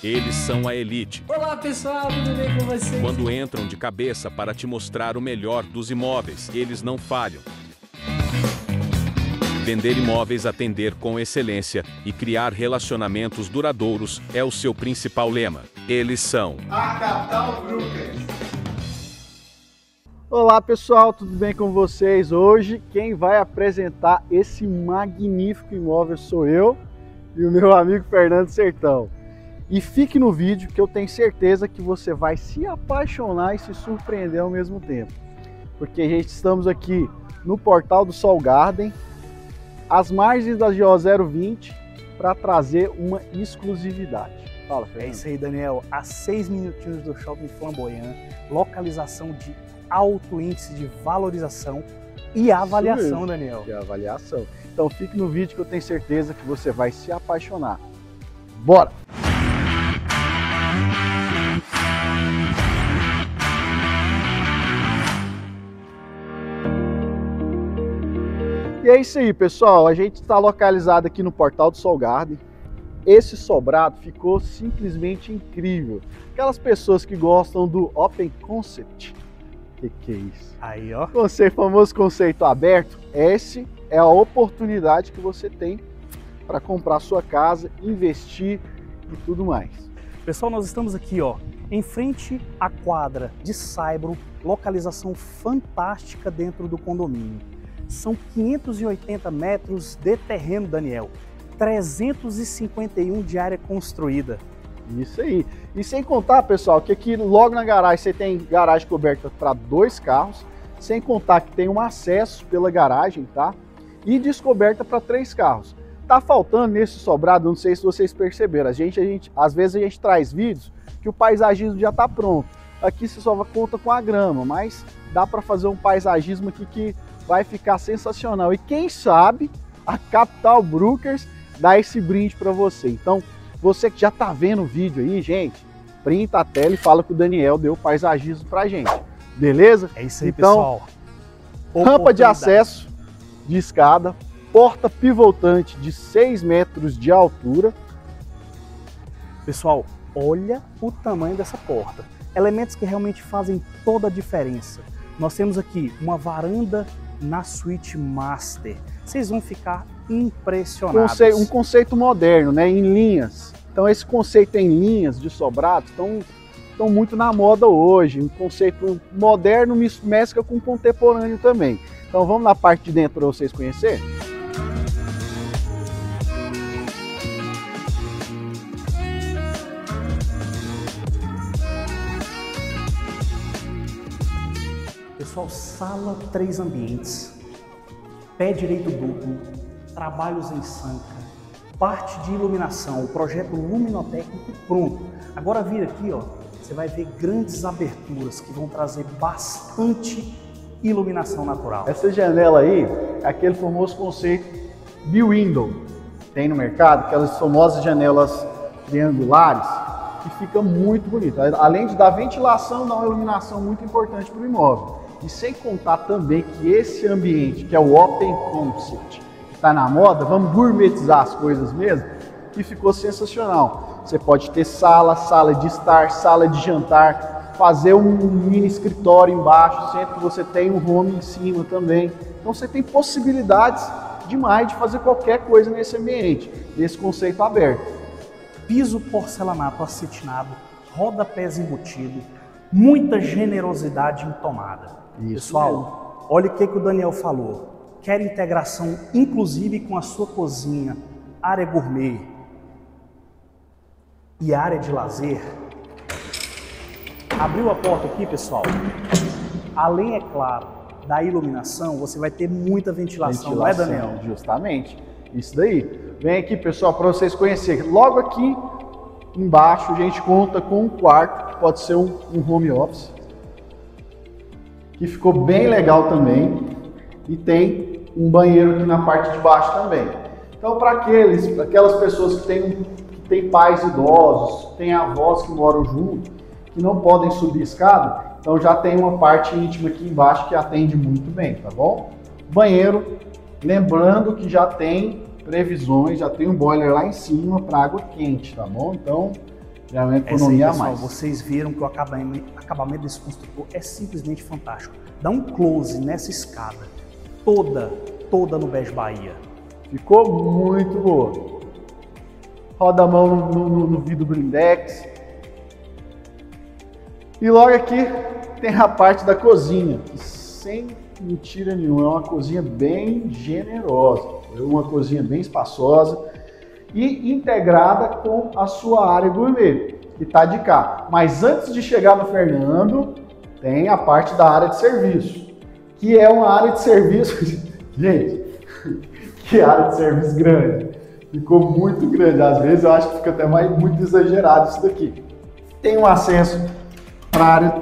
Eles são a elite. Olá pessoal, tudo bem com vocês? Quando entram de cabeça para te mostrar o melhor dos imóveis, eles não falham. Vender imóveis, atender com excelência e criar relacionamentos duradouros é o seu principal lema. Eles são a Capital Brokers. Olá pessoal, tudo bem com vocês? Hoje quem vai apresentar esse magnífico imóvel sou eu e o meu amigo Fernando Sertão. E fique no vídeo que eu tenho certeza que você vai se apaixonar e se surpreender ao mesmo tempo. Porque, gente, estamos aqui no Portal do Sol Garden, às margens da GO 020, para trazer uma exclusividade. Fala, Fernando. É isso aí, Daniel. A 6 minutinhos do Shopping Flamboyant, localização de alto índice de valorização e avaliação, Daniel. E avaliação. Então fique no vídeo que eu tenho certeza que você vai se apaixonar. Bora! E é isso aí, pessoal. A gente está localizado aqui no Portal do Sol Garden. Esse sobrado ficou simplesmente incrível. Aquelas pessoas que gostam do Open Concept. Que é isso? Aí, ó. Famoso conceito aberto. Esse é a oportunidade que você tem para comprar sua casa, investir e tudo mais. Pessoal, nós estamos aqui, ó, em frente à quadra de Saibro, localização fantástica dentro do condomínio. São 580 metros de terreno, Daniel, 351 de área construída. Isso aí. E sem contar, pessoal, que aqui logo na garagem você tem garagem coberta para 2 carros, sem contar que tem um acesso pela garagem, tá? E descoberta para 3 carros. Tá faltando nesse sobrado, não sei se vocês perceberam, às vezes a gente traz vídeos que o paisagismo já tá pronto. Aqui você só conta com a grama, mas dá para fazer um paisagismo aqui que vai ficar sensacional. E quem sabe a Capital Brokers dá esse brinde para você. Então, você que já tá vendo o vídeo aí, gente, printa a tela e fala que o Daniel deu paisagismo pra gente. Beleza? É isso aí, então, pessoal. Rampa de acesso de escada, porta pivotante de 6 metros de altura. Pessoal, olha o tamanho dessa porta. Elementos que realmente fazem toda a diferença. Nós temos aqui uma varanda na suíte master. Vocês vão ficar impressionados. Um conceito moderno, né? Em linhas. Então esse conceito em linhas de sobrado estão muito na moda hoje. Um conceito moderno mescla com contemporâneo também. Então vamos na parte de dentro para vocês conhecerem? Pessoal, sala 3 ambientes, pé direito duplo, trabalhos em sanca, parte de iluminação, o projeto luminotécnico pronto. Agora vira aqui, ó, você vai ver grandes aberturas que vão trazer bastante iluminação natural. Essa janela aí é aquele famoso conceito B-Window. Tem no mercado aquelas famosas janelas triangulares que fica muito bonito. Além de dar ventilação, dá uma iluminação muito importante para o imóvel. E sem contar também que esse ambiente, que é o Open Concept, que está na moda, vamos gourmetizar as coisas mesmo, e ficou sensacional. Você pode ter sala de estar, sala de jantar, fazer um mini escritório embaixo, sempre que você tem um home em cima também. Então você tem possibilidades demais de fazer qualquer coisa nesse ambiente, nesse conceito aberto. Piso porcelanato acetinado, rodapés embutido, muita generosidade em tomada. Isso Pessoal, mesmo. olha o que o Daniel falou. Quer integração, inclusive com a sua cozinha, área gourmet e área de lazer? Abriu a porta aqui, pessoal. Além, é claro, da iluminação, você vai ter muita ventilação, não é, Daniel? Justamente. Isso daí. Vem aqui, pessoal, para vocês conhecerem. Logo aqui embaixo a gente conta com um quarto, que pode ser um home office, que ficou bem legal também, e tem um banheiro aqui na parte de baixo também. Então, para aquelas pessoas que têm pais idosos, têm avós que moram junto, que não podem subir escada, então já tem uma parte íntima aqui embaixo que atende muito bem, tá bom? Banheiro, lembrando que já tem previsões, já tem um boiler lá em cima para água quente, tá bom? Então, Já é uma economia a pessoal, mais. vocês viram que o acabamento desse construtor é simplesmente fantástico. Dá um close nessa escada, toda no Bege Bahia. Ficou muito boa. Roda a mão no vidro blindex. E logo aqui tem a parte da cozinha, que sem mentira nenhuma, é uma cozinha bem generosa, é uma cozinha bem espaçosa e integrada com a sua área gourmet, que está de cá. Mas antes de chegar no Fernando, tem a parte da área de serviço, que é uma área de serviço, gente, que área de serviço grande, ficou muito grande, às vezes eu acho que fica até muito exagerado isso daqui. Tem um acesso para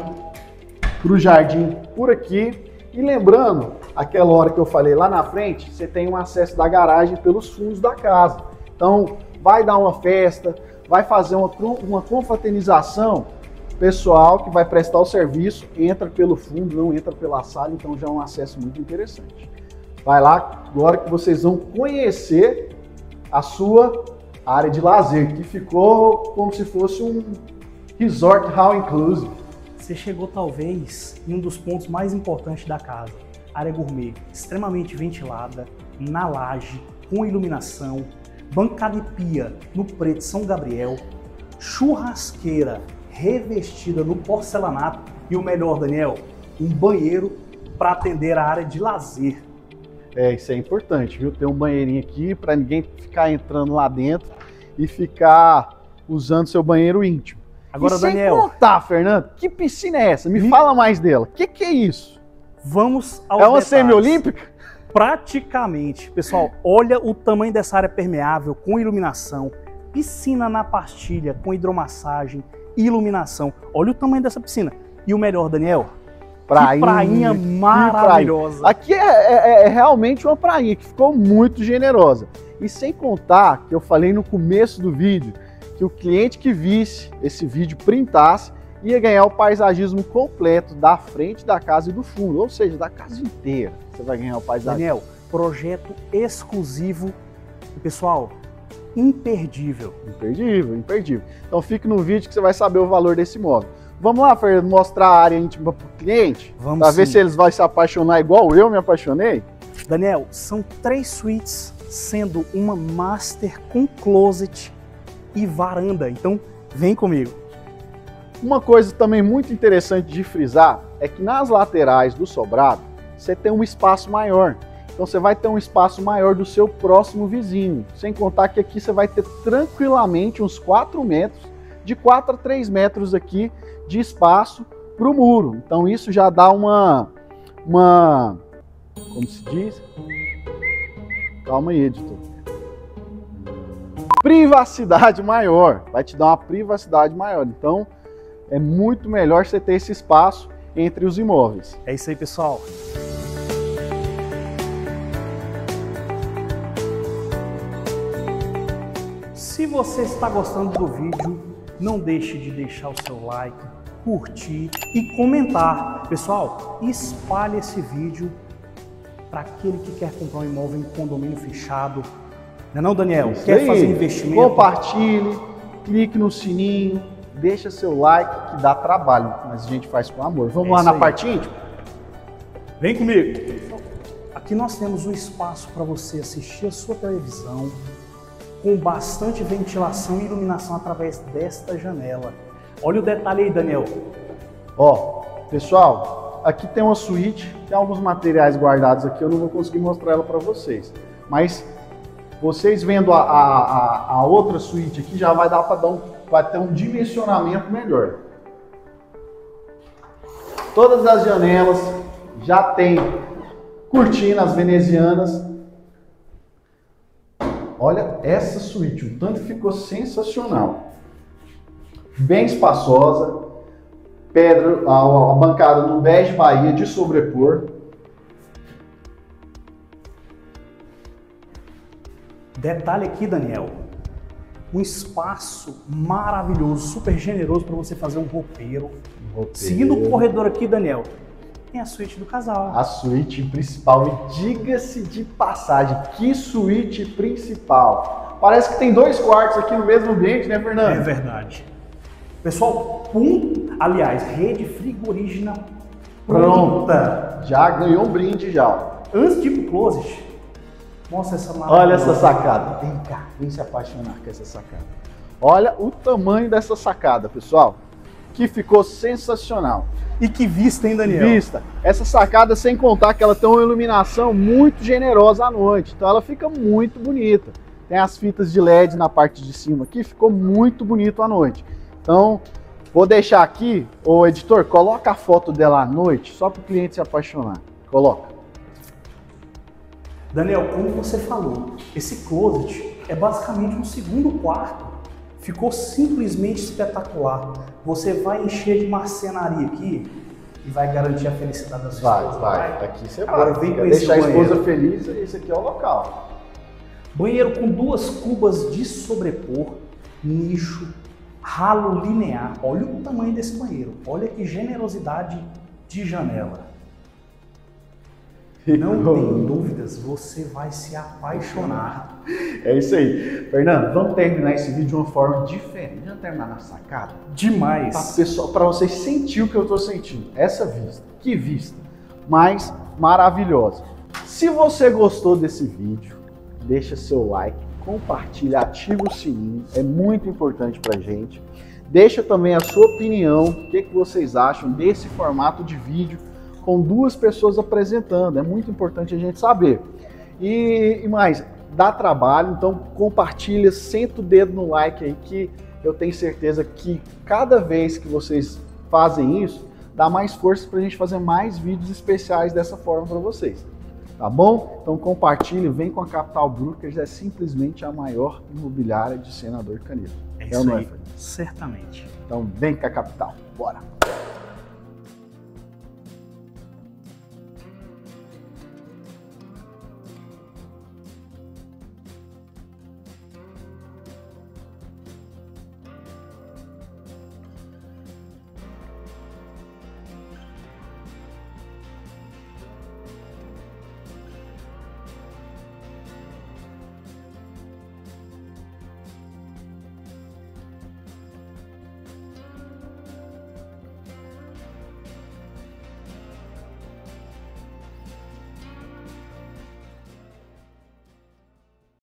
o jardim por aqui. E lembrando, aquela hora que eu falei lá na frente, você tem um acesso da garagem pelos fundos da casa. Então, vai dar uma festa, vai fazer uma confraternização, pessoal que vai prestar o serviço entra pelo fundo, não entra pela sala, então já é um acesso muito interessante. Vai lá, agora que vocês vão conhecer a sua área de lazer, que ficou como se fosse um resort all inclusive. Você chegou talvez em um dos pontos mais importantes da casa, área gourmet, extremamente ventilada, na laje, com iluminação, bancada e pia no preto São Gabriel, churrasqueira revestida no porcelanato e o melhor, Daniel, um banheiro para atender a área de lazer. Isso é importante, viu? Ter um banheirinho aqui para ninguém ficar entrando lá dentro e ficar usando seu banheiro íntimo. Agora, e sem Daniel, contar, Fernando, que piscina é essa? Me fala mais dela. O que é isso? Vamos aos É uma detalhes. semi-olímpica? Praticamente. Pessoal, olha o tamanho dessa área permeável com iluminação, piscina na pastilha com hidromassagem e iluminação. Olha o tamanho dessa piscina. E o melhor, Daniel, que prainha maravilhosa. Praia. Aqui é realmente uma prainha que ficou muito generosa. E sem contar que eu falei no começo do vídeo, que o cliente que visse esse vídeo, printasse, ia ganhar o paisagismo completo da frente da casa e do fundo, ou seja, da casa inteira. Você vai ganhar o paisagismo. Daniel, projeto exclusivo e, pessoal, imperdível. Imperdível, imperdível. Então fique no vídeo que você vai saber o valor desse imóvel. Vamos lá, Fernando, mostrar a área íntima para o cliente? Vamos para ver sim. se eles vão se apaixonar igual eu me apaixonei? Daniel, são 3 suítes, sendo uma master com closet e varanda, então vem comigo. Uma coisa também muito interessante de frisar é que nas laterais do sobrado você tem um espaço maior, então você vai ter um espaço maior do seu próximo vizinho, sem contar que aqui você vai ter tranquilamente uns 4 metros, de 4 a 3 metros aqui de espaço para o muro, então isso já dá uma, como se diz? Calma aí, editor. Privacidade maior, vai te dar uma privacidade maior, então é muito melhor você ter esse espaço entre os imóveis. É isso aí, pessoal. Se você está gostando do vídeo, não deixe de deixar o seu like, curtir e comentar. Pessoal, espalhe esse vídeo para aquele que quer comprar um imóvel em condomínio fechado. Não é não, Daniel? Isso quer aí. fazer investimento? Compartilhe, clique no sininho, deixa seu like que dá trabalho, mas a gente faz com amor. Vamos lá na parte íntima? Vem comigo. Aqui nós temos um espaço para você assistir a sua televisão com bastante ventilação e iluminação através desta janela. Olha o detalhe aí, Daniel. Ó, pessoal, aqui tem uma suíte, tem alguns materiais guardados aqui, eu não vou conseguir mostrar ela para vocês, mas vocês vendo a outra suíte aqui já vai dar para vai ter um dimensionamento melhor. Todas as janelas já tem cortinas venezianas. Olha essa suíte, o tanto ficou sensacional. Bem espaçosa, pedra, a bancada no Bege Bahia de sobrepor. Detalhe aqui, Daniel, um espaço maravilhoso, super generoso para você fazer um roupeiro. Seguindo o corredor aqui, Daniel, tem a suíte do casal. A suíte principal, e diga-se de passagem, que suíte principal. Parece que tem 2 quartos aqui no mesmo ambiente, né, Fernando? É verdade. Pessoal, aliás, rede frigorígena pronta. Já ganhou um brinde já. Ó. Antes de ir pro closet, mostra essa maravilha. Olha essa sacada. Vem cá, vem se apaixonar com essa sacada. Olha o tamanho dessa sacada, pessoal. Que ficou sensacional. E que vista, hein, Daniel? Vista. Essa sacada, sem contar que ela tem uma iluminação muito generosa à noite. Então ela fica muito bonita. Tem as fitas de LED na parte de cima aqui, ficou muito bonito à noite. Então, vou deixar aqui, ô editor, coloca a foto dela à noite, só para o cliente se apaixonar. Coloca. Daniel, como você falou, esse closet é basicamente um segundo quarto. Ficou simplesmente espetacular. Você vai encher de marcenaria aqui e vai garantir a felicidade da sua esposa. Vai. Aqui você vai. Agora vem com esse deixar a esposa banheiro. feliz, esse aqui é o local. Banheiro com 2 cubas de sobrepor, nicho, ralo linear. Olha o tamanho desse banheiro. Olha que generosidade de janela. Não tem dúvidas, você vai se apaixonar. É isso aí. Fernando, vamos terminar esse vídeo de uma forma diferente. Vamos terminar na sacada? Demais. Para vocês sentir o que eu estou sentindo. Essa vista. Que vista mais maravilhosa. Se você gostou desse vídeo, deixa seu like, compartilha, ativa o sininho. É muito importante pra gente. Deixa também a sua opinião. O que vocês acham desse formato de vídeo com 2 pessoas apresentando? É muito importante a gente saber. E mais, dá trabalho, então compartilha, senta o dedo no like aí, que eu tenho certeza que cada vez que vocês fazem isso, dá mais força pra gente fazer mais vídeos especiais dessa forma para vocês. Tá bom? Então compartilhe, vem com a Capital Brokers, é simplesmente a maior imobiliária de Senador Canedo. É isso aí, certamente. Então vem com a Capital, bora!